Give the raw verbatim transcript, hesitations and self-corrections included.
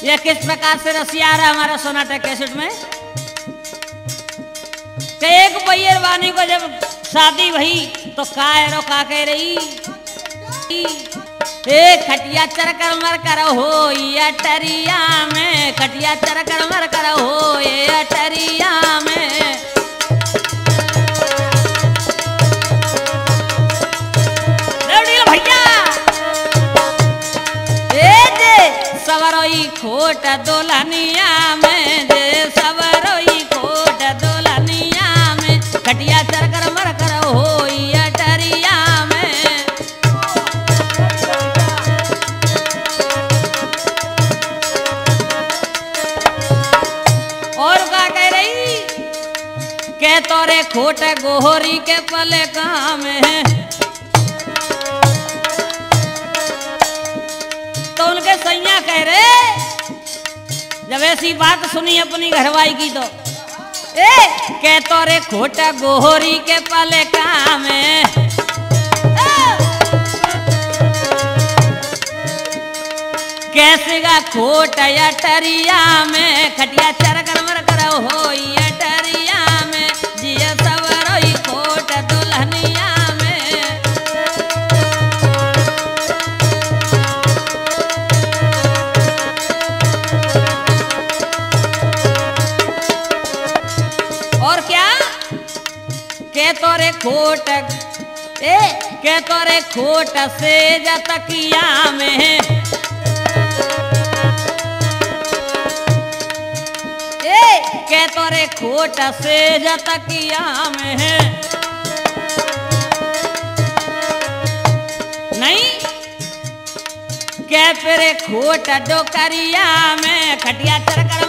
यह किस प्रकार से रसिया आ रहा है हमारा सोनाटा कैसेट में कि एक बैयर वानी को जब शादी भई तो का रो का कह रही ए खटिया चर कर मर कर हो ये अटरिया में खटिया चर कर मर कर हो ये अटरिया में भैया ए जे सवरोई खोट दोलनिया में जे सवरोई खोट दोलनिया में खटिया चर कर मर कर हो ये अटरिया में और का कह रही के तोरे खोट गोहरी के पले कहाँ में है तो उनके सैया कह रहे जब ऐसी बात सुनी अपनी घरवाई की तो ए के तोरे खोटा गोहरी के पले काम है कैसे गा खोटा या टरिया में खटिया चर कर मर कर हो या टरिया में जिया सवरोई खोटा दुल्हनिया और क्या के तोरे खोट ए के तोरे खोट से जतकिया में ए के तोरे खोट से जतकिया में है नहीं के पेरे खोट डोकरिया में खटिया चर कर